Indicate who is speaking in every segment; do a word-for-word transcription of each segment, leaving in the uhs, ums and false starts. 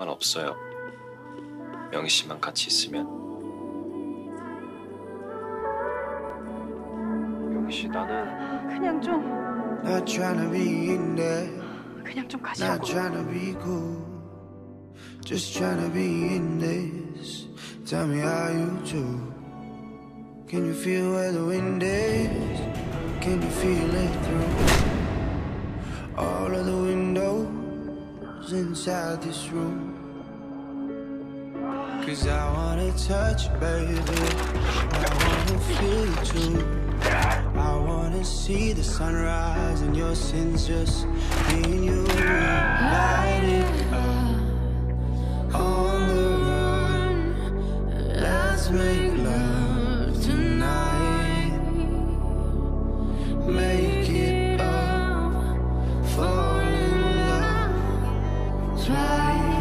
Speaker 1: 없어요. 명희 씨만 같이 있으면. 명희 씨, 나는
Speaker 2: 그냥 좀
Speaker 3: Not trying to be in there.
Speaker 2: 그냥 좀
Speaker 3: Not
Speaker 2: 가시라고.
Speaker 3: trying to be cool. Just trying to be in this. Tell me how you do. Can you feel where the wind is? Can you feel it through all of the windows inside this room? Cause I wanna touch you, baby. I wanna feel you too. I wanna see the sunrise and your sins, just me and you. Light it up on the run. Let's make love tonight. Make it up, fall in love twice.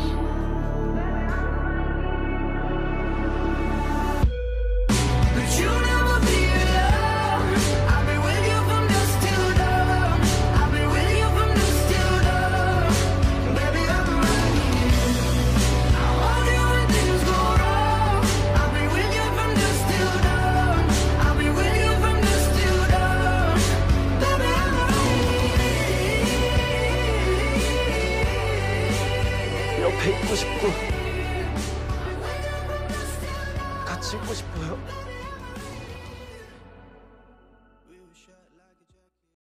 Speaker 3: But you never be alone. I'll be with you from dusk till dawn. I'll be with you from dusk till dawn. Baby, I'm right here. I want you when things go wrong. I'll be with you from dusk till dawn. I'll be with you from dusk till dawn. Baby, I'm right here.
Speaker 1: 옆에 있고 싶고 같이 있고 싶어요.